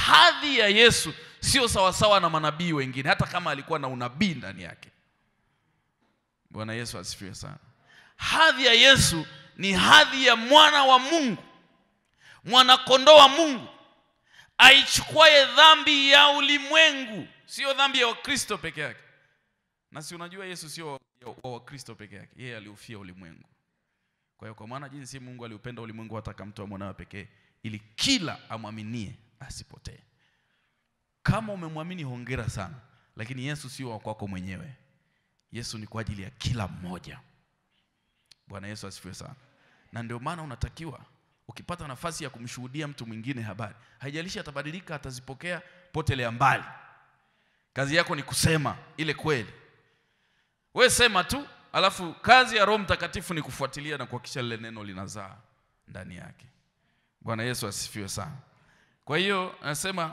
hadhi ya Yesu sio sawasawa na manabii wengine, hata kama alikuwa na unabii ndani yake. Bwana Yesu asifiwe sana. Hadhi ya Yesu ni hadhi ya mwana wa Mungu, mwana kondoo wa Mungu, aichukuaye dhambi ya ulimwengu. Sio dhambi ya Wakristo peke yake. Na si unajua Yesu sio wa Wakristo peke yake, yeye aliufia ulimwengu. Kwa hiyo kwa maana jinsi Mungu aliupenda ulimwengu hata akamtoa mwanawe pekee, ili kila amwaminie asipotee. Kama umemwamini hongera sana, lakini Yesu sio wa kwako mwenyewe. Yesu ni kwa ajili ya kila mmoja. Bwana Yesu asifiwe sana. Na ndio maana unatakiwa ukipata nafasi ya kumshuhudia mtu mwingine habari, haijalishi atabadilika, atazipokea potelea mbali. Kazi yako ni kusema ile kweli. Wewe sema tu, alafu kazi ya Roho Mtakatifu ni kufuatilia na kuhakikisha lile neno linazaa ndani yake. Bwana Yesu asifiwe sana. Kwa hiyo anasema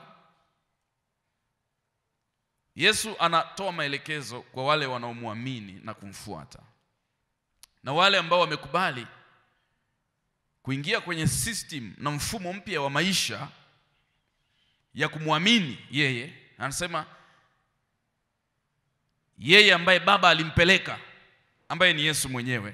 Yesu anatoa maelekezo kwa wale wanaomwamini na kumfuata. Na wale ambao wamekubali kuingia kwenye system na mfumo mpya wa maisha ya kumwamini yeye, anasema yeye ambaye Baba alimpeleka, ambaye ni Yesu mwenyewe.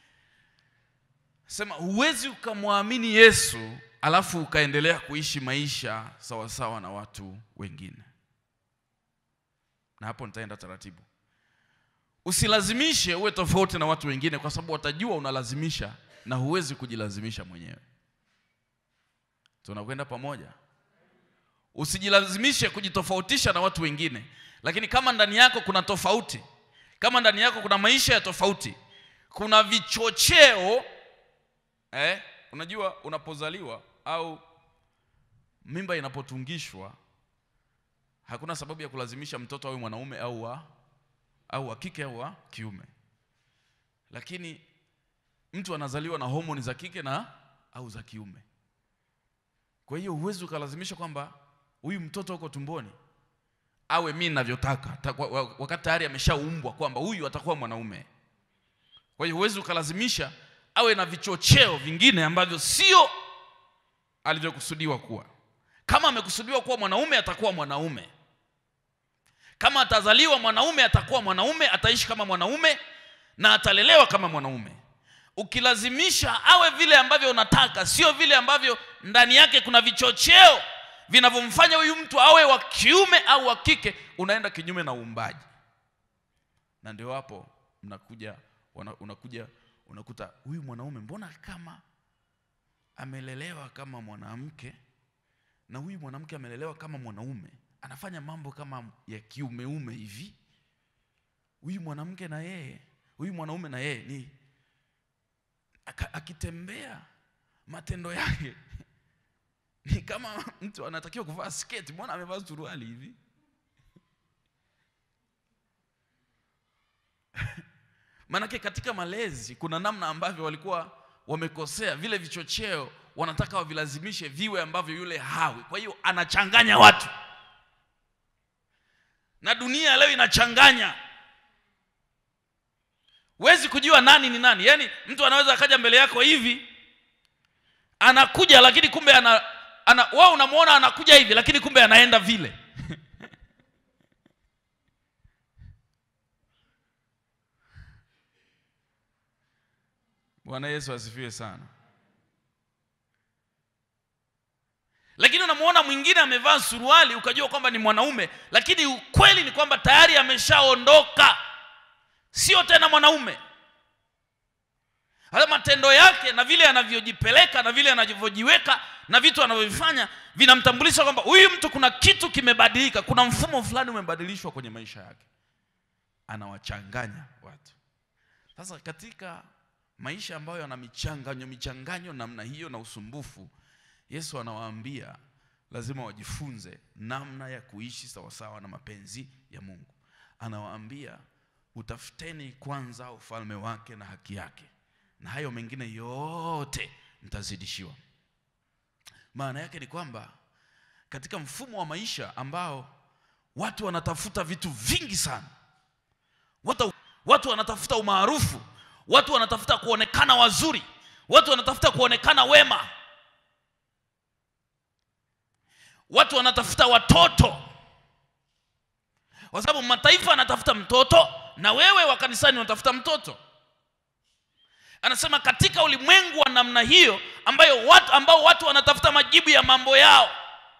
Sema huwezi ukamwamini Yesu alafu ukaendelea kuishi maisha sawa sawa na watu wengine. Na hapo nitaenda taratibu. Usilazimishe uwe tofauti na watu wengine, kwa sababu watajua unalazimisha na huwezi kujilazimisha mwenyewe. Tunakwenda pamoja? Usijilazimishe kujitofautisha na watu wengine, lakini kama ndani yako kuna tofauti, kama ndani yako kuna maisha ya tofauti, kuna vichocheo, unajua unapozaliwa au mimba inapotungishwa, hakuna sababu ya kulazimisha mtoto awe mwanaume au wa kike au wa kiume. Lakini mtu anazaliwa na homoni za kike na au za kiume. Kwa hiyo huwezi ukalazimisha kwamba huyu mtoto uko tumboni awe mimi ninavyotaka, wakati tayari ameshaumbwa kwamba huyu atakuwa mwanaume. Kwa hiyo huwezi ukalazimisha awe na vichocheo vingine ambavyo sio alivyokusudiwa kuwa. Kama amekusudiwa kuwa mwanaume, atakuwa mwanaume. Kama atazaliwa mwanaume, atakuwa mwanaume, ataishi kama mwanaume na atalelewa kama mwanaume. Ukilazimisha awe vile ambavyo unataka, sio vile ambavyo ndani yake kuna vichocheo vinavyomfanya huyu mtu awe wa kiume au wa kike, unaenda kinyume na uumbaji. Na ndio hapo unakuta huyu mwanaume mbona kama amelelewa kama mwanamke na huyu mwanamke amelelewa kama mwanaume, anafanya mambo kama ya kiumeume hivi. Huyu mwanamke na yeye, huyu mwanaume na yeye ni akitembea, matendo yake ni kama mtu anatakiwa kuvaa sketi, mbona amevaa suruali hivi? Manake katika malezi kuna namna ambavyo walikuwa wamekosea, vile vichocheo wanataka wavilazimishe viwe ambavyo yule hawi. Kwa hiyo anachanganya watu. Na dunia leo inachanganya. Huwezi kujua nani ni nani. Yaani mtu anaweza akaja mbele yako hivi, anakuja lakini kumbe wao unamuona anakuja hivi lakini kumbe anaenda vile. Bwana Yesu asifiwe sana. Lakini unamuona mwingine amevaa suruali ukajua kwamba ni mwanaume, lakini ukweli ni kwamba tayari ameshaondoka, sio tena mwanaume. Hata matendo yake na vile anavyojipeleka na vile anavyojiweka na vitu anavyofanya vinamtambulisha kwamba huyu mtu kuna kitu kimebadilika, kuna mfumo fulani umebadilishwa kwenye maisha yake. Anawachanganya watu. Sasa katika maisha ambayo yana michanganyo namna hiyo na usumbufu, Yesu anawaambia lazima wajifunze namna ya kuishi sawa sawa na mapenzi ya Mungu. Anawaambia utafuteni kwanza ufalme wake na haki yake, na hayo mengine yote mtazidishiwa. Maana yake ni kwamba katika mfumo wa maisha ambao watu wanatafuta vitu vingi sana, watu wanatafuta umaarufu, watu wanatafuta kuonekana wazuri, watu wanatafuta kuonekana wema, Watu wanatafuta watoto, kwa sababu mataifa yanatafuta mtoto, na wewe wa kanisani unatafuta mtoto. Anasema katika ulimwengu wa namna hiyo ambao watu wanatafuta majibu ya mambo yao,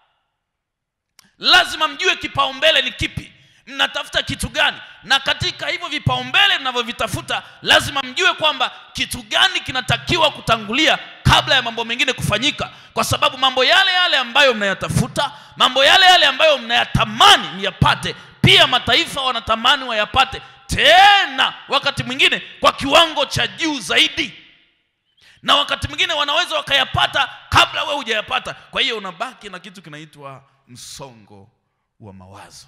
lazima mjue kipaumbele ni kipi, mnatafuta kitu gani, na katika hivyo vipaumbele mnavyovitafuta lazima mjue kwamba kitu gani kinatakiwa kutangulia kabla ya mambo mengine kufanyika, kwa sababu mambo yale yale ambayo mnayatafuta, mambo yale yale ambayo mnayatamani myapate, pia mataifa wanatamani wayapate, tena wakati mwingine kwa kiwango cha juu zaidi, na wakati mwingine wanaweza wakayapata kabla wewe hujayapata. Kwa hiyo unabaki na kitu kinaitwa msongo wa mawazo.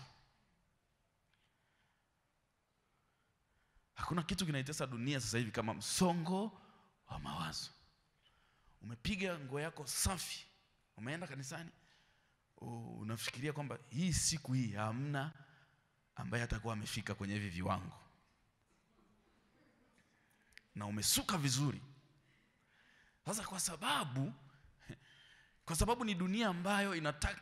Hakuna kitu kinaitesa dunia sasa hivi kama msongo wa mawazo. Umepiga nguo yako safi, umeenda kanisani, unafikiria kwamba hii siku hii hamna ambaye atakuwa amefika kwenye hivi viwango, na umesuka vizuri. Sasa kwa sababu ni dunia ambayo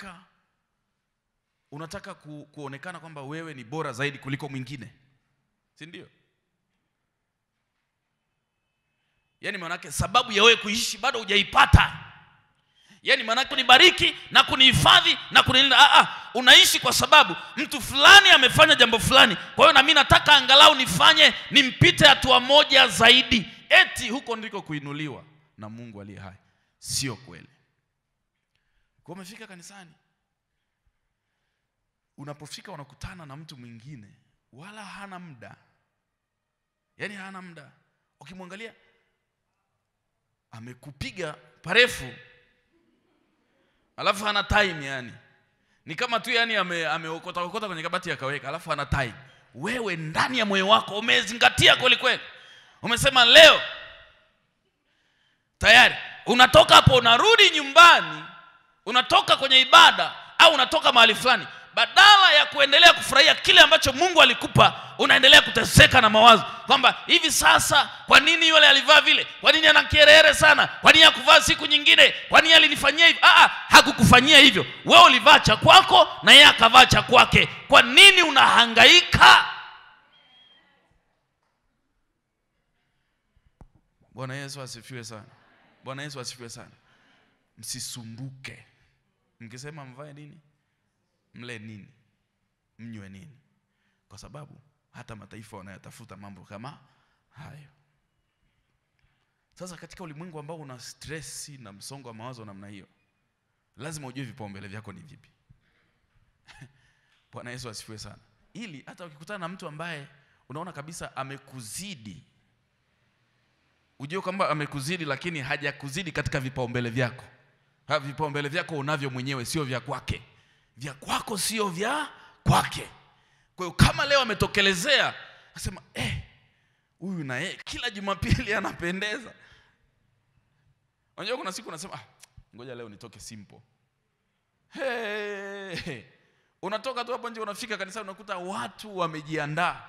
unataka kuonekana kwamba wewe ni bora zaidi kuliko mwingine, si ndio? Yaani manake sababu ya wewe kuishi bado hujaipata. Yaani manake kunibariki na kunihifadhi na kunilinda. Unaishi kwa sababu mtu fulani amefanya jambo fulani, kwa hiyo na mimi nataka angalau nimpite hatua moja zaidi. Eti huko ndiko kuinuliwa na Mungu aliye hai. Sio kweli. Kwa umefika kanisani, unapofika unakutana na mtu mwingine wala hana muda. Yaani hana muda. Ukimwangalia amekupiga parefu, alafu hana time. Yani ni kama tu yani ameokota kwenye kabati akaweka, alafu hana time. Wewe ndani ya moyo wako umezingatia kweli kweli, umesema leo tayari. Unatoka hapo, unarudi nyumbani, unatoka kwenye ibada au unatoka mahali fulani, badala ya kuendelea kufurahia kile ambacho Mungu alikupa, unaendelea kuteseka na mawazo kwamba hivi sasa kwa nini yule alivaa vile, kwa nini ana kierere sana, kwa nini hakuvaa siku nyingine, kwa nini alinifanyia hivyo. Hakukufanyia hivyo. Wewe ulivaa cha kwako na yeye akavaa cha kwake. Kwa nini unahangaika? Bwana Yesu asifiwe sana. Bwana Yesu asifiwe sana. Msisumbuke. Mkisema mvae nini, mle nini, mnywe nini, kwa sababu hata mataifa wanayatafuta mambo kama hayo. Sasa katika ulimwengu ambao una stress na msongo wa mawazo namna hiyo, lazima ujue vipaumbele vyako ni vipi. Bwana Yesu asifiwe sana. Ili hata ukikutana na mtu ambaye unaona kabisa amekuzidi, ujue kwamba amekuzidi lakini hajakuzidi katika vipaumbele vyako. Vipaumbele vyako unavyo mwenyewe, sio vya kwake. Vya kwako sio vya kwake. Kwa hiyo kama leo ametokelezea, nasema huyu na yeye kila Jumapili anapendeza. Unajua kuna siku unasema ngoja leo nitoke simple. Unatoka tu hapo nje, unafika kanisani unakuta watu wamejiandaa.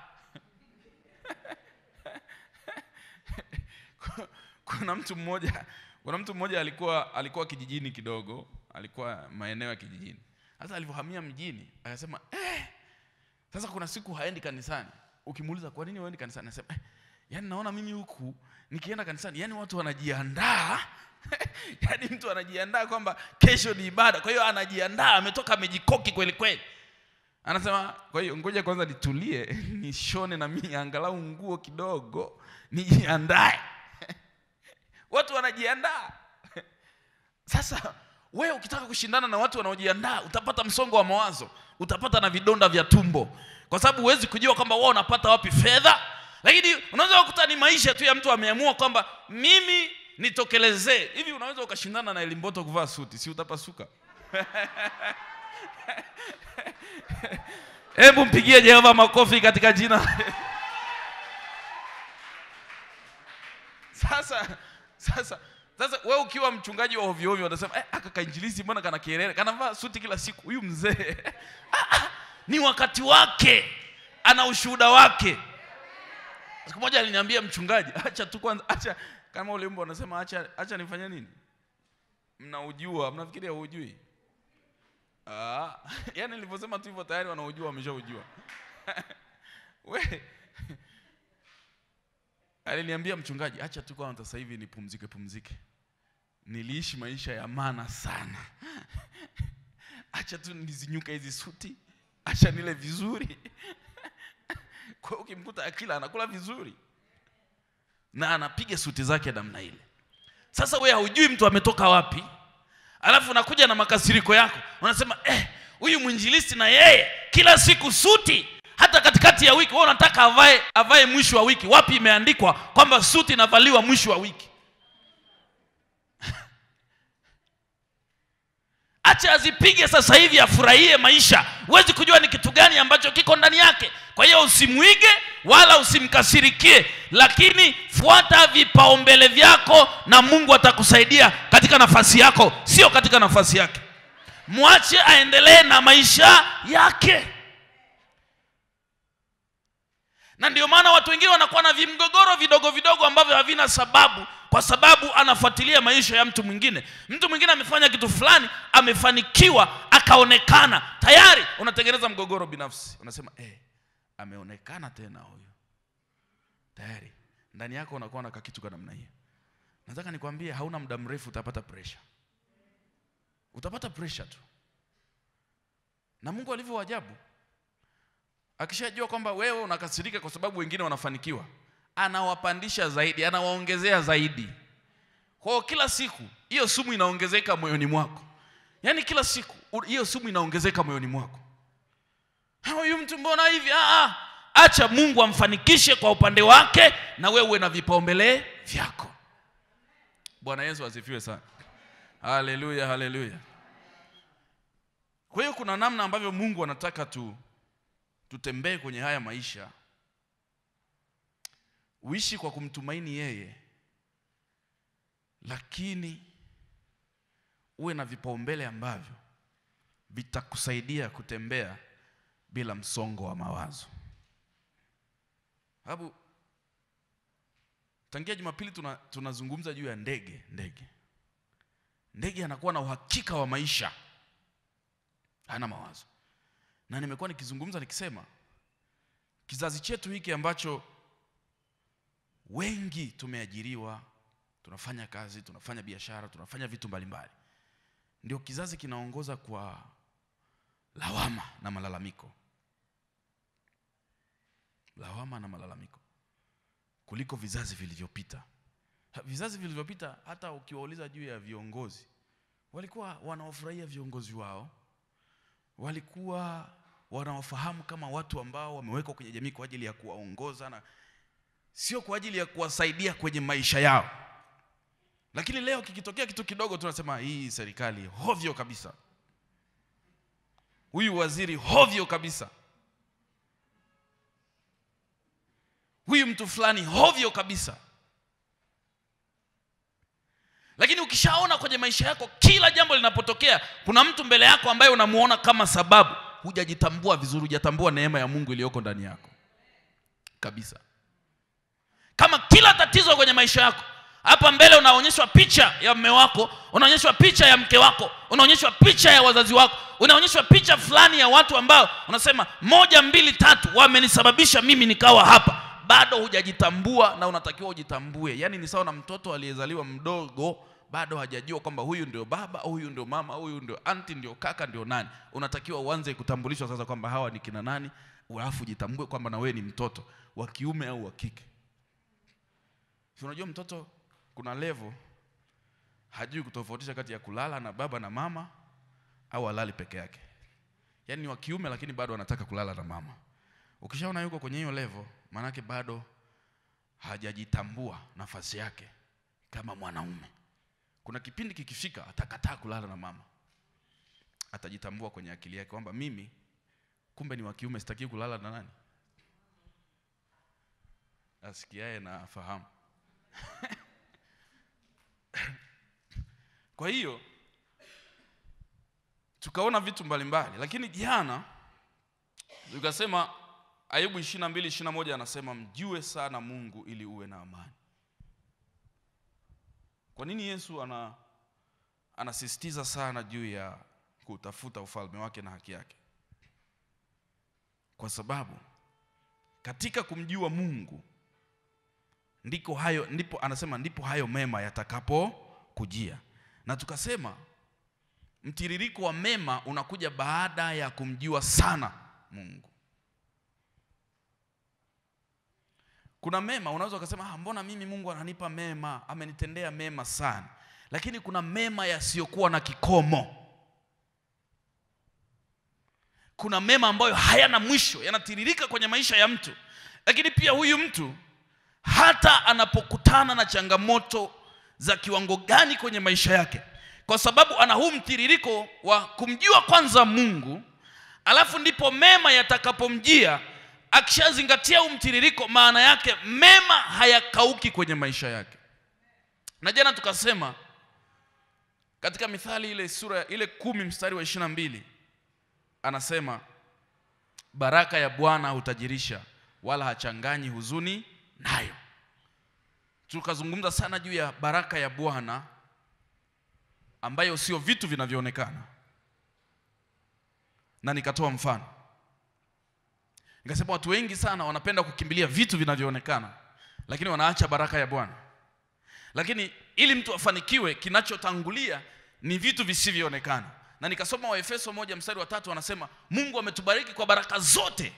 Kuna mtu mmoja alikuwa kijijini kidogo, alikuwa maeneo ya kijijini. Sasa alipohamia mjini akasema sasa kuna siku haendi kanisani. Ukimuuliza kwa nini huendi kanisani, anasema yani naona mimi huku nikienda kanisani yani watu wanajiandaa. Yani mtu anajiandaa kwamba kesho ni ibada, kwa hiyo anajiandaa, ametoka amejikoki kweli kweli. Anasema kwa hiyo ngoja kwanza nitulie, nishone na mimi angalau nguo kidogo nijiandae. Watu wanajiandaa. Sasa wewe ukitaka kushindana na watu wanaojiandaa, utapata msongo wa mawazo, utapata na vidonda vya tumbo, kwa sababu huwezi kujua kwamba wao unapata wapi fedha. Lakini unaweza kukuta ni maisha tu ya mtu ameamua kwamba mimi nitokelezee. Hivi unaweza ukashindana na Elimboto kuvaa suti, si utapasuka? Hebu mpigie Jehova makofi katika jina. Sasa wewe ukiwa mchungaji wa ovyo ovyo unasema aka kainjilizi mbona kana kielele, kanavaa suti kila siku, huyu mzee. Ni wakati wake, ana ushuhuda wake. Siku moja aliniambia mchungaji, acha tu kwanza, acha kama ule mbwa anasema acha nifanye nini? Mnaujua, mnafikiria hujui. Yani nilivyosema tu hivyo tayari wanaojua wameshaujua. Aliniambia mchungaji, acha tu kwanza sasa hivi nipumzike. Niliishi maisha ya maana sana. Acha tu nizinyuka hizi suti. Acha nile vizuri. Kwa ukimkuta akila anakula vizuri na anapiga suti zake namna ile. Sasa wewe hujui mtu ametoka wapi. Alafu unakuja na makasiriko yako. Unasema huyu mwinjilisti na yeye kila siku suti. Hata katikati ya wiki wewe unataka avae mwisho wa wiki. Wapi imeandikwa kwamba suti inavaliwa mwisho wa wiki? Acha azipige sasa hivi afurahie maisha. Huwezi kujua ni kitu gani ambacho kiko ndani yake. Kwa hiyo usimuige wala usimkasirikie, lakini fuata vipaumbele vyako na Mungu atakusaidia katika nafasi yako, sio katika nafasi yake. Muache aendelee na maisha yake. Na ndio maana watu wengine wanakuwa na vimgogoro vidogo ambavyo havina sababu, kwa sababu anafuatilia maisha ya mtu mwingine. Mtu mwingine amefanya kitu fulani, amefanikiwa, akaonekana, tayari unatengeneza mgogoro binafsi. Unasema ameonekana tena huyo. Tayari ndani yako unakuwa na kitu kwa namna hiyo. Nataka nikwambie, hauna muda mrefu utapata pressure. Utapata pressure tu. Na Mungu alivyo ajabu, akishajua kwamba wewe unakasirika kwa sababu wengine wanafanikiwa, anawapandisha zaidi, anawaongezea zaidi. Kwa kila siku hiyo sumu inaongezeka moyoni mwako. Yaani kila siku hiyo sumu inaongezeka moyoni mwako. Huyu mtu mbona hivi? Acha Mungu amfanikishe kwa upande wake na wewe uwe na vipaumbele vyako. Bwana Yesu asifiwe sana. Haleluya, haleluya. Kwa hiyo kuna namna ambavyo Mungu anataka tutembee kwenye haya maisha. Uishi kwa kumtumaini yeye, lakini uwe na vipaumbele ambavyo vitakusaidia kutembea bila msongo wa mawazo. Hapo tangia Jumapili tunazungumza juu ya ndege. Ndege anakuwa na uhakika wa maisha, hana mawazo. Na nimekuwa nikizungumza nikisema, kizazi chetu hiki ambacho wengi tumeajiriwa, tunafanya kazi, tunafanya biashara, tunafanya vitu mbalimbali, ndio kizazi kinaongoza kwa lawama na malalamiko. Lawama na malalamiko kuliko vizazi vilivyopita. Vizazi vilivyopita, hata ukiwauliza juu ya viongozi, walikuwa wanaofurahia viongozi wao, walikuwa wanaofahamu kama watu ambao wamewekwa kwenye jamii kwa ajili ya kuwaongoza na sio kwa ajili ya kuwasaidia kwenye maisha yao. Lakini leo kikitokea kitu kidogo tunasema hii serikali hovyo kabisa. Huyu waziri hovyo kabisa. Huyu mtu fulani hovyo kabisa. Lakini ukishaona kwenye maisha yako kila jambo linapotokea kuna mtu mbele yako ambaye unamuona kama sababu, hujajitambua vizuri, hujatambua neema ya Mungu iliyoko ndani yako kabisa. Kama kila tatizo kwenye maisha yako, hapa mbele unaonyeshwa picha ya mume wako, unaonyeshwa picha ya mke wako, unaonyeshwa picha ya wazazi wako, unaonyeshwa picha fulani ya watu ambao unasema 1, 2, 3 wamenisababisha mimi nikawa hapa, bado hujajitambua na unatakiwa ujitambue. Yaani ni sawa na mtoto aliyezaliwa mdogo, bado hajajua kwamba huyu ndio baba, huyu ndio mama, huyu ndio aunti, ndio kaka, ndio nani. Unatakiwa uanze kutambulishwa sasa kwamba hawa ni kina nani, alafu jitambue kwamba na wewe ni mtoto wa kiume au wa kike. Unajua mtoto kuna level hajui kutofautisha kati ya kulala na baba na mama au alali peke yake. Yaani ni wa kiume lakini bado anataka kulala na mama. Ukishaona yuko kwenye hiyo level, maana yake bado hajajitambua nafasi yake kama mwanaume. Kuna kipindi kikifika atakataa kulala na mama. Atajitambua kwenye akili yake kwamba mimi kumbe ni wa kiume, sitaki kulala na nani? Asikiaye na fahamu. Kwa hiyo tukaona vitu mbalimbali, lakini jana tukasema Ayubu 22:21 anasema mjue sana Mungu ili uwe na amani. Kwa nini Yesu anasisitiza sana juu ya kutafuta ufalme wake na haki yake. Kwa sababu katika kumjua Mungu ndipo hayo mema yatakapo kujia. Na tukasema mtiririko wa mema unakuja baada ya kumjua sana Mungu. Kuna mema unaweza ukasema mbona mimi Mungu ananipa mema, amenitendea mema sana. Lakini kuna mema yasiyokuwa na kikomo. Kuna mema ambayo hayana mwisho, yanatiririka kwenye maisha ya mtu. Lakini pia huyu mtu hata anapokutana na changamoto za kiwango gani kwenye maisha yake, kwa sababu ana huu mtiririko wa kumjua kwanza Mungu, alafu ndipo mema yatakapomjia. Akishazingatia huu mtiririko, maana yake mema hayakauki kwenye maisha yake. Na jana tukasema katika Mithali ile sura ile 10 mstari wa 22 anasema baraka ya Bwana hutajirisha wala hachanganyi huzuni nayo. Tukazungumza sana juu ya baraka ya Bwana ambayo sio vitu vinavyoonekana. Na nikatoa mfano. Nikasema watu wengi sana wanapenda kukimbilia vitu vinavyoonekana, lakini wanaacha baraka ya Bwana. Lakini ili mtu afanikiwe, kinachotangulia ni vitu visivyoonekana. Na nikasoma Waefeso 1 mstari wa 3 anasema Mungu ametubariki kwa baraka zote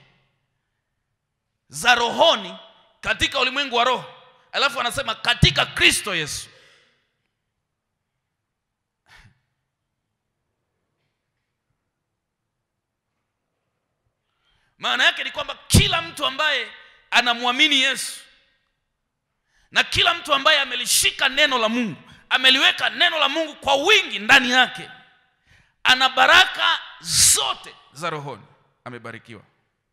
za rohoni katika ulimwengu wa roho. Alafu anasema katika Kristo Yesu. Maana yake ni kwamba kila mtu ambaye anamwamini Yesu na kila mtu ambaye amelishika neno la Mungu, ameliweka neno la Mungu kwa wingi ndani yake, ana baraka zote za rohoni, amebarikiwa.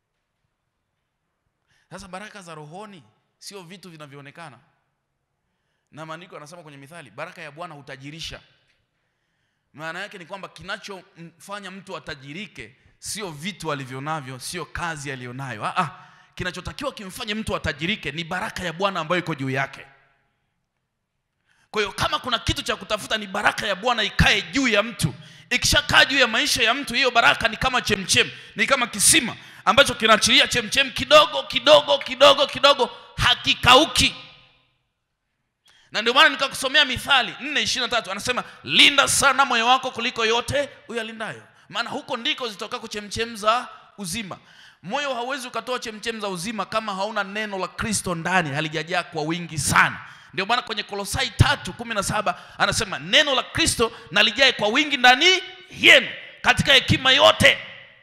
Sasa baraka za rohoni sio vitu vinavyoonekana. Na maandiko yanasema kwenye Mithali, baraka ya Bwana hutajirisha. Maana yake ni kwamba kinachomfanya mtu atajirike sio vitu alivyonavyo, sio kazi alionayo. Kinachotakiwa kimfanye mtu atajirike ni baraka ya Bwana ambayo iko juu yake. Kwa hiyo kama kuna kitu cha kutafuta, ni baraka ya Bwana ikae juu ya mtu. Ikishakaa juu ya maisha ya mtu, hiyo baraka ni kama chemchem, ni kama kisima ambacho kinaachilia chemchem kidogo kidogo kidogo kidogo, hakikauki. Na ndio maana nikakusomea Mithali 4:23 anasema linda sana moyo wako kuliko yote uyalindayo, maana huko ndiko zitokako chemchem za uzima. Moyo hauwezi ukatoa chemchem za uzima kama hauna neno la Kristo ndani, halijajaa kwa wingi sana. Ndio maana kwenye Kolosai 3:17 anasema neno la Kristo na lijae kwa wingi ndani yenu katika hekima yote.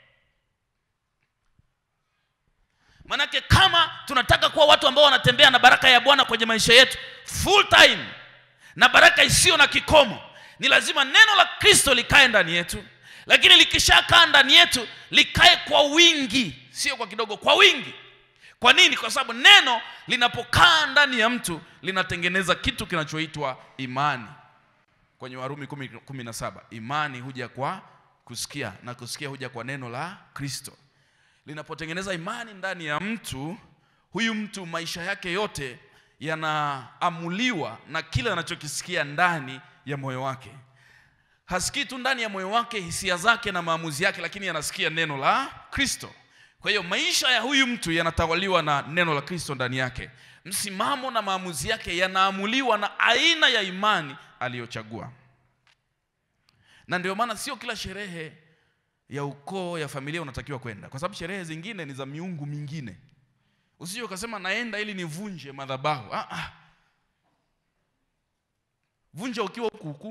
Manake kama tunataka kuwa watu ambao wanatembea na baraka ya Bwana kwenye maisha yetu full time, na baraka isiyo na kikomo, ni lazima neno la Kristo likae ndani yetu. Lakini likishakaa ndani yetu, likae kwa wingi, sio kwa kidogo, kwa wingi. Kwa nini? Kwa sababu neno linapokaa ndani ya mtu linatengeneza kitu kinachoitwa imani. Kwenye Warumi 10:17, imani huja kwa kusikia na kusikia huja kwa neno la Kristo. Linapotengeneza imani ndani ya mtu, huyu mtu maisha yake yote yanaamuliwa na kile anachokisikia ndani ya moyo wake. Hasikii tu ndani ya moyo wake hisia zake na maamuzi yake, lakini anasikia neno la Kristo. Kwa hiyo maisha ya huyu mtu yanatawaliwa na neno la Kristo ndani yake. Msimamo na maamuzi yake yanaamuliwa na aina ya imani aliyochagua. Na ndio maana sio kila sherehe ya ukoo, ya familia unatakiwa kwenda, kwa sababu sherehe zingine ni za miungu mingine. Usije ukasema naenda ili nivunje madhabahu. Vunja ukiwa huku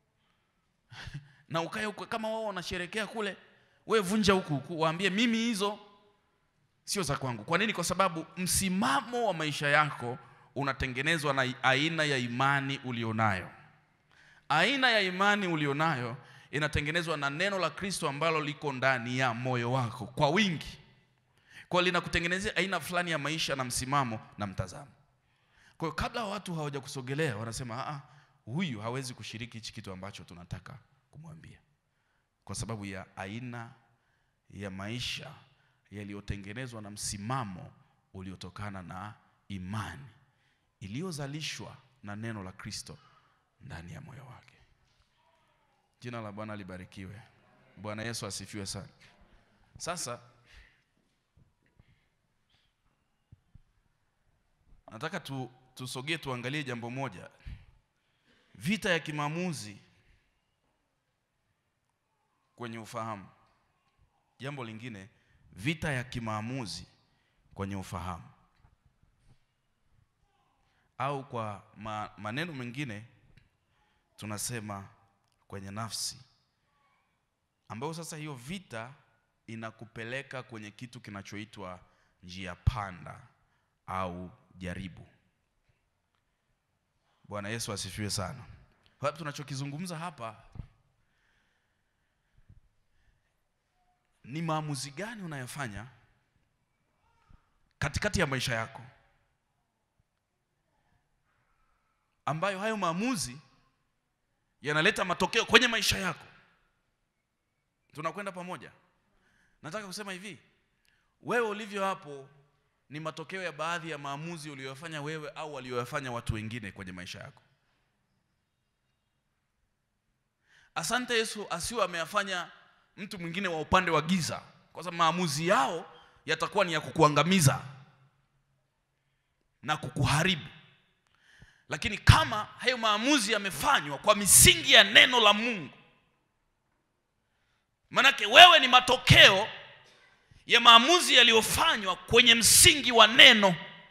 na ukae huko. Kama wao wanasherekea kule, wewe vunja huku, waambie mimi hizo sio za kwangu. Kwa nini? Kwa sababu msimamo wa maisha yako unatengenezwa na aina ya imani ulionayo. Aina ya imani ulionayo inatengenezwa na neno la Kristo ambalo liko ndani ya moyo wako kwa wingi. Kwa linakutengenezea aina fulani ya maisha na msimamo na mtazamo. Kwa hiyo kabla watu hawajakusogelea wanasema huyu hawezi kushiriki hichi kitu ambacho tunataka kumwambia, kwa sababu ya aina ya maisha yaliyotengenezwa na msimamo uliotokana na imani iliyozalishwa na neno la Kristo ndani ya moyo wake. Jina la Bwana libarikiwe. Bwana Yesu asifiwe sana. Sasa nataka tusogee tuangalie jambo moja. Vita ya kimaamuzi kwenye ufahamu. Jambo lingine, vita ya kimaamuzi kwenye ufahamu. Au kwa maneno mengine tunasema kwenye nafsi. Ambayo sasa hiyo vita inakupeleka kwenye kitu kinachoitwa njia panda au jaribu. Bwana Yesu asifiwe sana. Kwa sababu tunachokizungumza hapa ni maamuzi gani unayofanya katikati ya maisha yako, ambayo hayo maamuzi yanaleta matokeo kwenye maisha yako. Tunakwenda pamoja. Nataka kusema hivi, wewe ulivyo hapo ni matokeo ya baadhi ya maamuzi uliyofanya wewe au waliyofanya watu wengine kwenye maisha yako. Asante Yesu asiwe ameyafanya mtu mwingine wa upande wa giza, kwa sababu maamuzi yao yatakuwa ni ya kukuangamiza na kukuharibu. Lakini kama hayo maamuzi yamefanywa kwa misingi ya neno la Mungu, manake wewe ni matokeo ya maamuzi yaliyofanywa kwenye msingi wa neno.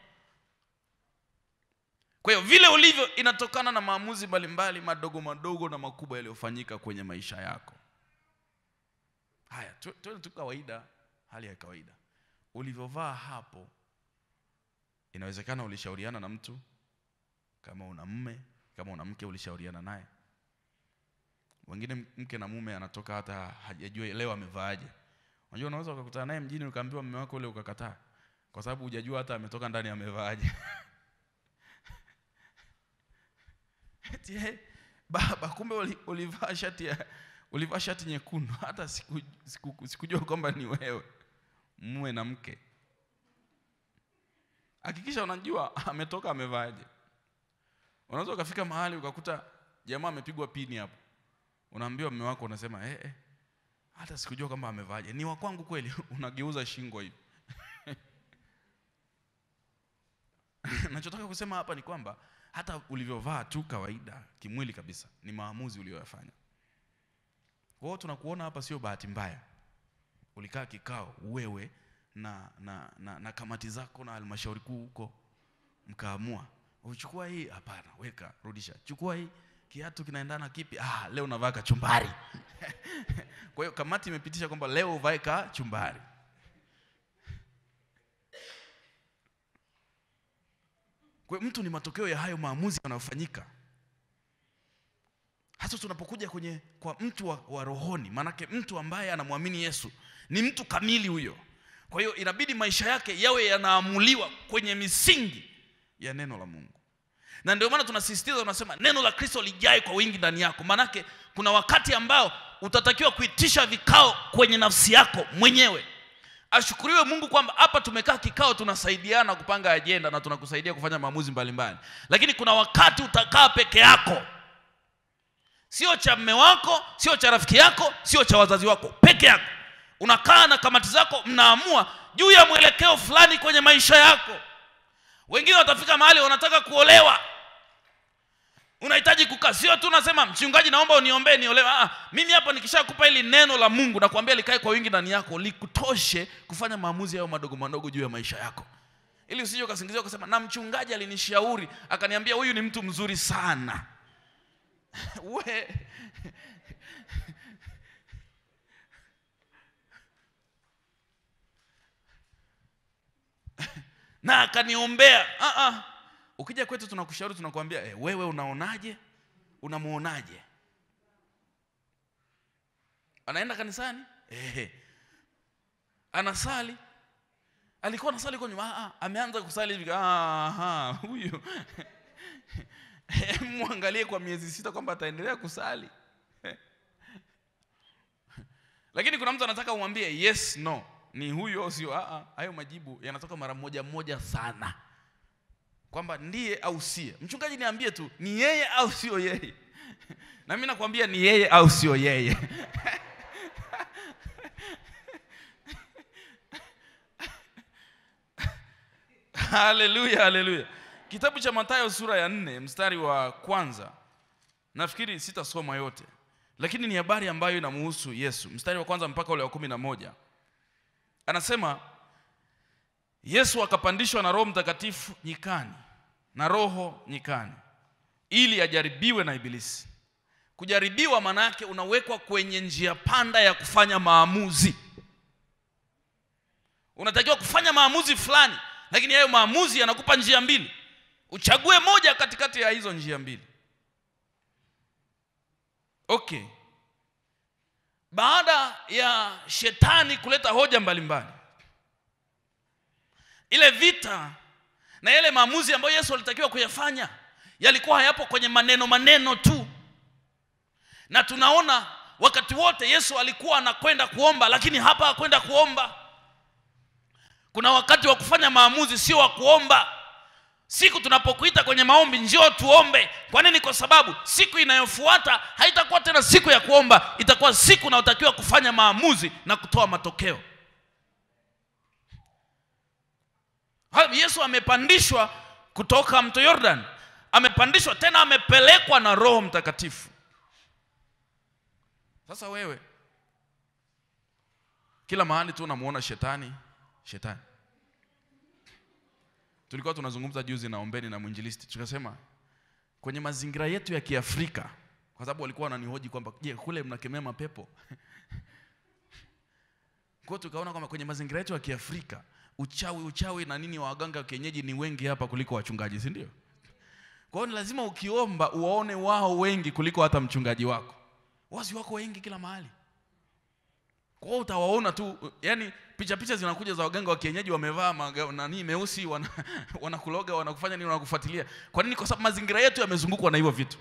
Kwa hiyo vile ulivyo inatokana na maamuzi mbalimbali madogo madogo na makubwa yaliyofanyika kwenye maisha yako. Haya, tuwe tu kawaida, hali ya kawaida. Ulivyovaa hapo, inawezekana ulishauriana na mtu. Kama una mume, kama una mke, ulishauriana naye. Wengine mke na mume anatoka hata hajajua leo amevaaje. Unajua unaweza ukakutana naye mjini ukaambiwa mume wako leo ukakataa, kwa sababu hujajua hata ametoka ndani amevaaje. Eti baba, kumbe ulivaa shati nyekundu, hata sikujua kwamba ni wewe. Mume na mke, hakikisha unajua ametoka amevaaje. Unaweza ukafika mahali ukakuta jamaa amepigwa pini hapo. Unaambiwa mume wako, unasema hata sikujua kama amevaaje. Ni wa kwangu kweli? Unageuza shingo hivi. Nachotaka kusema hapa ni kwamba hata ulivyovaa tu kawaida kimwili kabisa ni maamuzi uliyofanya. Kwa hiyo tunakuona hapa sio bahati mbaya. Ulikaa kikao wewe na kamati zako na halmashauri kuu huko, mkaamua uchukua hii, hapana, weka, rudisha. Chukua hii, kiatu kinaendana kipi? Leo unavaa kachumbari. Kwa hiyo kamati imepitisha kwamba leo uvae kachumbari. Kwa hiyo mtu ni matokeo ya hayo maamuzi yanayofanyika. Hasa tunapokuja kwa mtu wa rohoni, manake mtu ambaye anamwamini Yesu ni mtu kamili huyo. Kwa hiyo inabidi maisha yake yawe yanaamuliwa kwenye misingi ya neno la Mungu. Na ndio maana tunasisitiza, tunasema neno la Kristo lijae kwa wingi ndani yako. Manake kuna wakati ambao utatakiwa kuitisha vikao kwenye nafsi yako mwenyewe. Ashukuriwe Mungu kwamba hapa tumekaa kikao, tunasaidiana kupanga ajenda na tunakusaidia kufanya maamuzi mbalimbali. Lakini kuna wakati utakaa peke yako. Sio cha mume wako, sio cha rafiki yako, sio cha wazazi wako, peke yako. Unakaa na kamati zako, mnaamua juu ya mwelekeo fulani kwenye maisha yako. Wengine watafika mahali wanataka kuolewa. Unahitaji kukaa, sio tu unasema mchungaji naomba uniombee niolewe. Mimi hapa nikishakupa hili neno la Mungu na kuambia likae kwa wingi ndani yako, likutoshe kufanya maamuzi yao madogo madogo juu ya maisha yako. Ili usije ukasingizia ukasema na mchungaji alinishauri akaniambia huyu ni mtu mzuri sana. Na akaniombea. Ukija kwetu tunakushauri, tunakuambia wewe unaonaje? Unamuonaje? Anaenda kanisani? Anasali? Alikuwa anasali kwa nyuma? Ameanza kusali hivi. Huyu. Muangalie kwa miezi 6 kwamba ataendelea kusali. Lakini kuna mtu anataka umwambie yes no, ni huyo au sio? Hayo majibu yanatoka mara moja sana, kwamba ndiye au sie. Mchungaji niambie tu ni yeye au sio yeye. Na mimi nakwambia ni yeye au sio yeye. Haleluya, haleluya. Kitabu cha Mathayo sura ya 4 mstari wa 1. Nafikiri sitasoma yote, lakini ni habari ambayo inamhusu Yesu. Mstari wa 1 mpaka ule wa 11. Anasema Yesu akapandishwa na Roho Mtakatifu nyikani, na Roho nyikani, ili ajaribiwe na Ibilisi. Kujaribiwa maana yake unawekwa kwenye njia panda ya kufanya maamuzi. Unatakiwa kufanya maamuzi fulani, lakini hayo maamuzi yanakupa njia mbili. Uchague moja katikati ya hizo njia mbili. Okay. Baada ya shetani kuleta hoja mbalimbali, ile vita na yale maamuzi ambayo Yesu alitakiwa kuyafanya yalikuwa hayapo kwenye maneno tu. Na tunaona wakati wote Yesu alikuwa anakwenda kuomba, lakini hapa hakwenda kuomba. Kuna wakati wa kufanya maamuzi, sio wa kuomba. Siku tunapokuita kwenye maombi, njoo tuombe. Kwa nini? Kwa sababu siku inayofuata haitakuwa tena siku ya kuomba, itakuwa siku unayotakiwa kufanya maamuzi na kutoa matokeo. Yesu amepandishwa kutoka mto Jordan. Amepandishwa tena, amepelekwa na Roho Mtakatifu. Sasa wewe, kila mahali tu unamuona shetani. Tulikuwa tunazungumza juzi na ombeni na mwinjilisti, tukasema kwenye mazingira yetu ya Kiafrika, kwa sababu walikuwa wananihoji kwamba je, kule mnakemea mapepo? Kwa tukaona kwamba kwenye mazingira yetu ya Kiafrika uchawi na nini wa waganga wa kienyeji ni wengi hapa kuliko wachungaji, si ndio? Kwa hiyo lazima ukiomba uwaone wao wengi kuliko hata mchungaji wako. Wazi wako wengi kila mahali. Kwa hiyo utawaona tu, yani picha zinakuja za waganga wa kienyeji wamevaa nani meusi, wanakuloga, wanakufanya nini, wanakufuatilia. Kwa nini? Kwa sababu mazingira yetu yamezungukwa na hivyo vitu.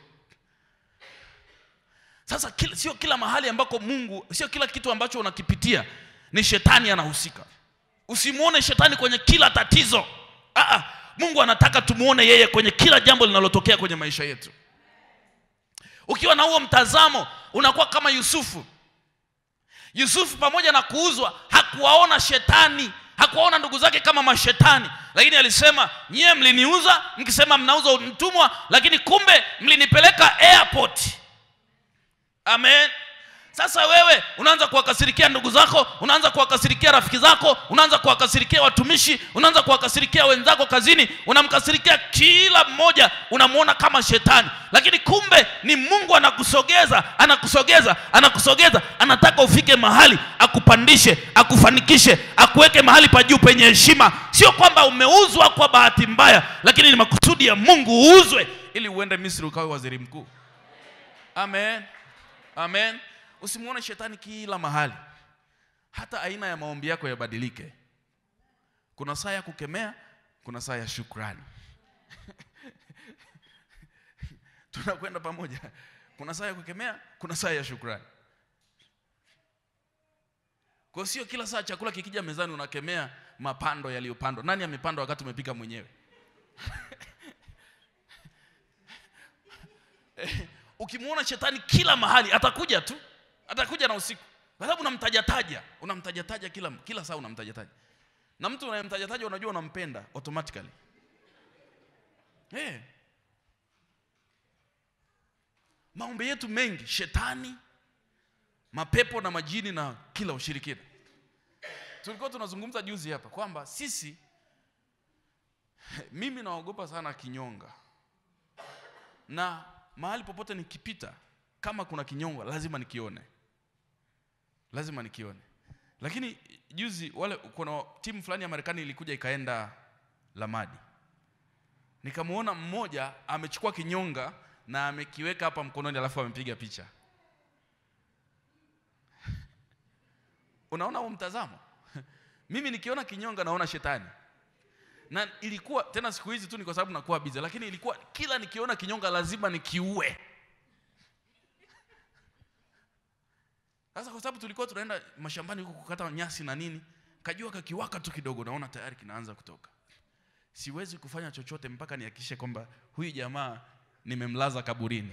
Sasa sio kila mahali ambako Mungu, sio kila kitu ambacho unakipitia ni shetani anahusika. Usimuone shetani kwenye kila tatizo. Mungu anataka tumuone yeye kwenye kila jambo linalotokea kwenye maisha yetu. Ukiwa na huo mtazamo, unakuwa kama Yusufu. Yusufu pamoja na kuuzwa hakuwaona shetani, hakuwaona ndugu zake kama mashetani, lakini alisema nyie mliniuza mkisema mnauza mtumwa, lakini kumbe mlinipeleka airport. Amen. Sasa wewe unaanza kuwakasirikia ndugu zako, unaanza kuwakasirikia rafiki zako, unaanza kuwakasirikia watumishi, unaanza kuwakasirikia wenzako kazini, unamkasirikia kila mmoja, unamuona kama shetani. Lakini kumbe ni Mungu anakusogeza, anataka ufike mahali, akupandishe, akufanikishe, akuweke mahali pa juu penye heshima. Sio kwamba umeuzwa kwa bahati mbaya, lakini ni makusudi ya Mungu uuzwe ili uende Misri ukawe waziri mkuu. Amen. Amen. Usimuone shetani kila mahali. Hata aina ya maombi yako yabadilike. Kuna saa ya kukemea, kuna saa ya shukrani. Tunakwenda pamoja. Kuna saa ya kukemea, kuna saa ya shukrani. Kwa sio kila saa chakula kikija mezani unakemea mapando yaliyopandwa. Nani amepanda wakati umepika mwenyewe? Ukimuona shetani kila mahali, atakuja tu. Atakuja na usiku. Kwa sababu unamtaja kila saa unamtaja. Na mtu unayemtaja unajua unampenda automatically. Maombi yetu mengi shetani, mapepo na majini na kila ushirikina. Tulikuwa tunazungumza juzi hapa kwamba mimi naogopa sana kinyonga. Na mahali popote nikipita, kama kuna kinyonga lazima nikione. Lakini juzi kuna timu fulani ya Marekani ilikuja ikaenda Lamadi. Nikamuona mmoja amechukua kinyonga na amekiweka hapa mkononi, alafu amepiga picha. Unaona huo mtazamo? Mimi nikiona kinyonga naona shetani. Na ilikuwa tena siku hizi tu ni kwa sababu nakuwa busy, lakini ilikuwa kila nikiona kinyonga lazima nikiue. Sasa kwa sababu tulikuwa tunaenda mashambani huko kukata nyasi na nini, kajua kakiwaka tu kidogo naona tayari kinaanza kutoka. Siwezi kufanya chochote mpaka nihakikishe kwamba huyu jamaa nimemlaza kaburini.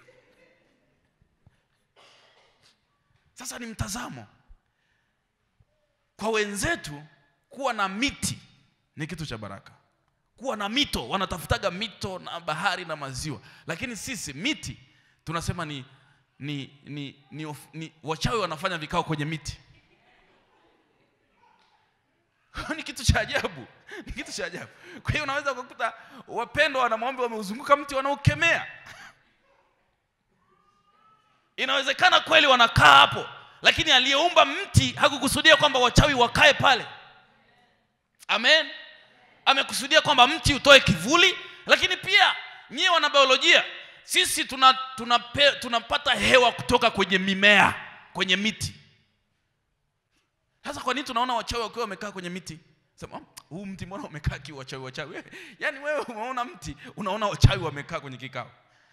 Sasa ni mtazamo. Kwa wenzetu kuwa na miti ni kitu cha baraka. kuwa na mito, wanatafutaga mito na bahari na maziwa. Lakini sisi miti tunasema ni wachawi wanafanya vikao kwenye miti. Ni kitu cha ajabu, ni kitu cha ajabu. Kwa hiyo unaweza kukuta wapendwa wanamwombe wameuzunguka mti wanaukemea. Inawezekana kweli wanakaa hapo, lakini aliyeumba mti hakukusudia kwamba wachawi wakae pale. Amen. Amekusudia kwamba mti utoe kivuli. Lakini pia nyie wana biolojia, sisi tunapata hewa kutoka kwenye mimea, kwenye miti. Sasa kwa nini tunaona wachawi wakiwa wamekaa kwenye miti? Sema, huu mti mbona umekaa wachawi? Yaani wewe umeona mti, unaona wachawi wamekaa kwenye kikao.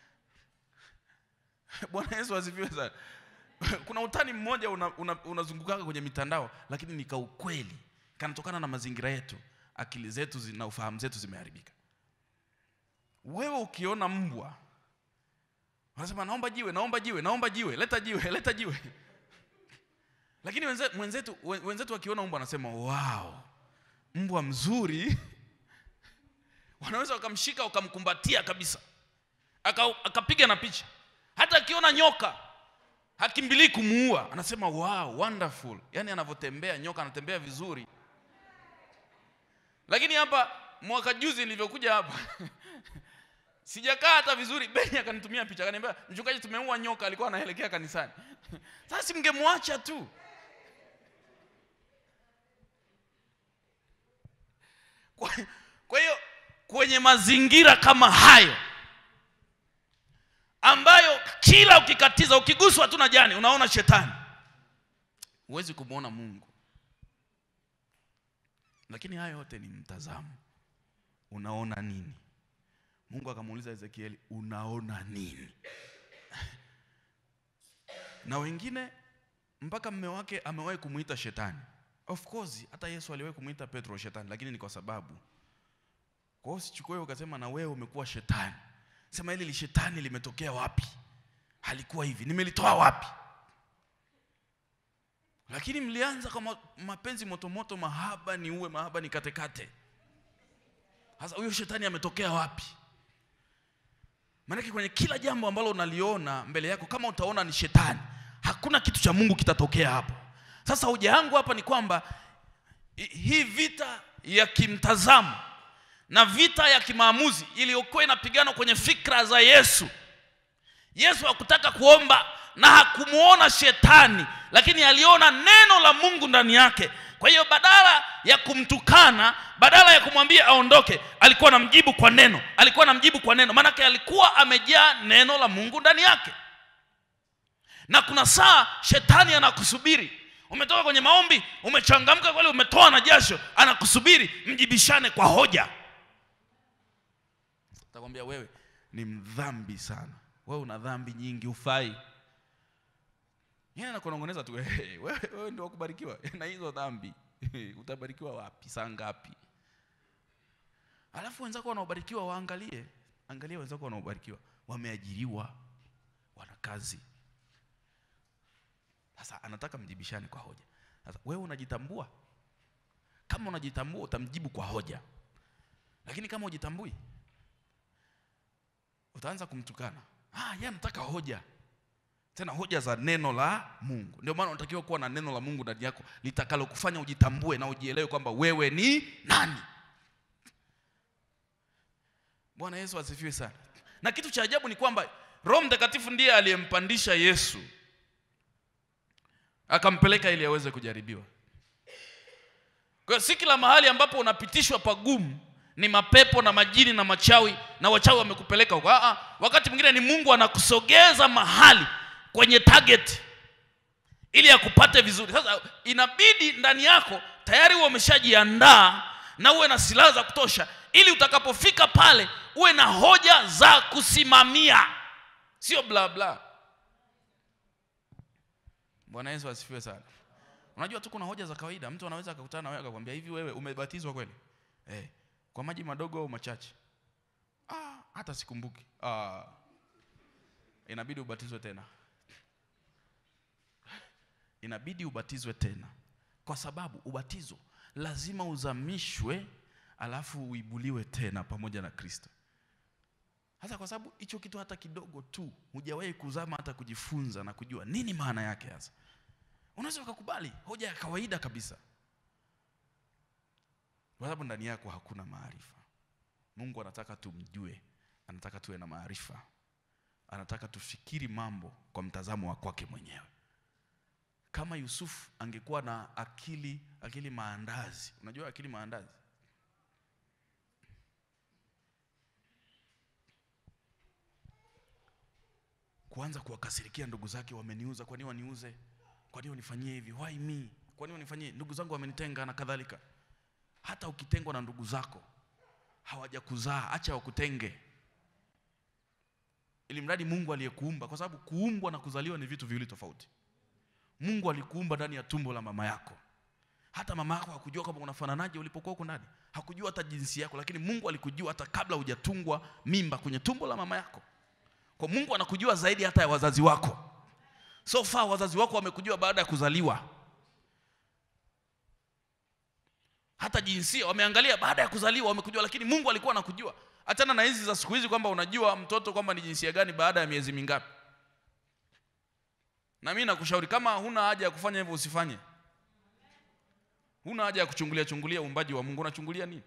Bwana Yesu asifiwe sana. Kuna utani mmoja unazunguka kwenye mitandao, lakini ni ukweli. Kanatokana na mazingira yetu, akili zetu na ufahamu zetu zimeharibika. Wewe ukiona mbwa, unasema naomba jiwe, leta jiwe. Lakini wenzetu wakiona mbwa wanasema wow, mbwa mzuri. Wanaweza wakamshika wakamkumbatia kabisa, akapiga na picha. Hata akiona nyoka hakimbilii kumuua, anasema wow, wonderful. Yaani anavotembea nyoka, anatembea vizuri. Lakini hapa mwaka juzi nilivyokuja hapa sijakaa hata vizuri, Beni akanitumia picha, akaniambia mchungaji, tumeua nyoka, alikuwa anaelekea kanisani. Sasa simngemwacha tu. Kwa hiyo kwenye mazingira kama hayo ambayo kila ukikatiza, ukiguswa tu na jani unaona shetani, huwezi kumuona Mungu. Lakini hayo yote ni mtazamo. Unaona nini? Mungu akamuuliza Ezekieli, unaona nini? Na wengine mpaka mume wake amewahi kumuita shetani. Of course hata Yesu aliwahi kumuita Petro shetani, lakini ni kwa sababu. Kwa hiyo usichukue ukasema na wewe umekuwa shetani. Sema hili shetani limetokea wapi? Halikuwa hivi, nimelitoa wapi? Lakini mlianza kama mapenzi moto, mahaba ni uwe, mahaba ni katekate. Sasa huyo shetani ametokea wapi? Maana kwenye kila jambo ambalo unaliona mbele yako, kama utaona ni shetani, hakuna kitu cha Mungu kitatokea hapo. Sasa hoja yangu hapa ni kwamba hii vita ya kimtazamo na vita ya kimaamuzi iliyokuwa inapigana kwenye fikra za Yesu. Yesu hakutaka kuomba na hakumuona shetani, lakini aliona neno la Mungu ndani yake. Kwa hiyo badala ya kumtukana, badala ya kumwambia aondoke, alikuwa anamjibu kwa neno. Maana alikuwa amejaa neno la Mungu ndani yake. Na kuna saa shetani anakusubiri. Umetoka kwenye maombi, umechangamka kweli, umetoa na jasho, anakusubiri mjibishane kwa hoja. Atakwambia wewe ni mdhambi sana. Wewe una dhambi nyingi, ufai. Yeye anakunongoneza tu, wewe ndio wakubarikiwa na hizo dhambi. Utabarikiwa wapi? Saa ngapi? Alafu wenzako wanaobarikiwa waangalie. Angalia wenzako wanaobarikiwa. Wameajiriwa, wana kazi. Sasa anataka mjibishane kwa hoja. Sasa wewe unajitambua? Kama unajitambua utamjibu kwa hoja. Lakini kama hujitambui, utaanza kumtukana. Yeye anataka hoja. Tena hoja za neno la Mungu. Ndio maana unatakiwa kuwa na neno la Mungu ndani yako litakalo kufanya ujitambue na ujielewe kwamba wewe ni nani. Bwana Yesu asifiwe sana. Na kitu cha ajabu ni kwamba Roho Mtakatifu ndiye aliyempandisha Yesu, akampeleka ili aweze kujaribiwa. Kwa si kila mahali ambapo unapitishwa pagumu ni mapepo na majini na machawi na wachawi wamekupeleka huko. Wakati mwingine ni Mungu anakusogeza mahali kwenye target ili akupate vizuri. Sasa inabidi ndani yako tayari uwe umeshajiandaa na uwe na silaha za kutosha, ili utakapofika pale uwe na hoja za kusimamia, sio bla bla. Bwana Yesu asifiwe sana. Unajua tu kuna hoja za kawaida. Mtu anaweza akakutana na wewe akakwambia hivi, wewe umebatizwa kweli? Kwa maji madogo au machache? Hata sikumbuki. Inabidi ubatizwe tena. Inabidi ubatizwe tena. Kwa sababu ubatizo lazima uzamishwe alafu uibuliwe tena pamoja na Kristo. Hasa kwa sababu hicho kitu hata kidogo tu hujawahi kuzama hata kujifunza na kujua nini maana yake hasa, unaweza ukakubali hoja ya kawaida kabisa, kwa sababu ndani yako hakuna maarifa. Mungu anataka tumjue, anataka tuwe na maarifa, anataka tufikiri mambo kwa mtazamo wa kwake mwenyewe. Kama Yusufu angekuwa na akili maandazi. Unajua akili maandazi? Kuanza kuwakasirikia ndugu zake, wameniuza, kwa nini waniuze? Kwa nini wanifanyie hivi? Why me? Kwa nini wanifanyie? Ndugu zangu wamenitenga na kadhalika. Hata ukitengwa na ndugu zako, hawajakuzaa, acha wakutenge. Ili mradi Mungu aliyekuumba, kwa sababu kuumbwa na kuzaliwa ni vitu viwili tofauti. Mungu alikuumba ndani ya tumbo la mama yako. Hata mama yako hakujua kama unafananaje ulipokuwa huko ndani. Hakujua hata jinsi yako, lakini Mungu alikujua hata kabla hujatungwa mimba kwenye tumbo la mama yako. Kwa Mungu anakujua zaidi hata ya wazazi wako. So far wazazi wako wamekujua baada ya kuzaliwa. Hata jinsia wameangalia baada ya kuzaliwa wamekujua, lakini Mungu alikuwa anakujua. Achana na hizi za siku hizi kwamba unajua mtoto kwamba ni jinsia gani baada ya miezi mingapi. Na mimi nakushauri kama huna haja ya kufanya hivyo usifanye. Huna haja ya chungulia uumbaji wa Mungu, unachungulia nini?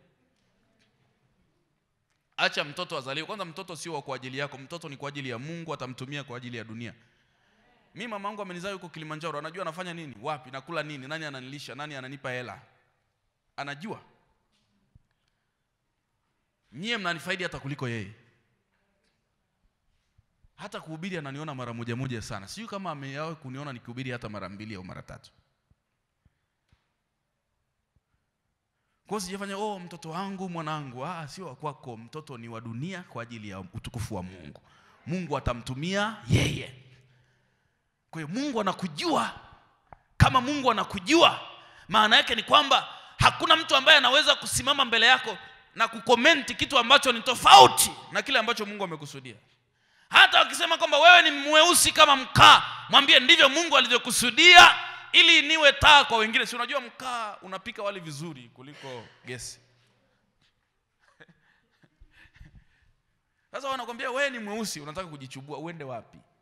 Acha mtoto azaliwe. Kwanza mtoto sio kwa ajili yako, mtoto ni kwa ajili ya Mungu, atamtumia kwa ajili ya dunia. Mimi mama yangu amenizaa yuko Kilimanjaro, anajua anafanya nini, wapi, nakula nini, nani ananilisha, nani ananipa hela. Anajua. Nyie mnanifaidi hata kuliko yeye. Hata kuhubiri ananiona mara moja sana. Sio kama amewahi kuniona nikihubiri hata mara 2 au mara 3. Kwa sijafanya mtoto wangu, mwanangu. Sio wa kwako, mtoto ni wa dunia kwa ajili ya utukufu wa Mungu. Mungu atamtumia yeye. Kwa hiyo Mungu anakujua. Kama Mungu anakujua, maana yake ni kwamba hakuna mtu ambaye anaweza kusimama mbele yako na kukomenti kitu ambacho ni tofauti na kile ambacho Mungu amekusudia. Hata wakisema kwamba wewe ni mweusi kama mkaa, mwambie ndivyo Mungu alivyokusudia ili niwe taa kwa wengine. Si unajua mkaa unapika wali vizuri kuliko gesi. Sasa wanakuambia wewe ni mweusi, unataka kujichubua, uende wapi?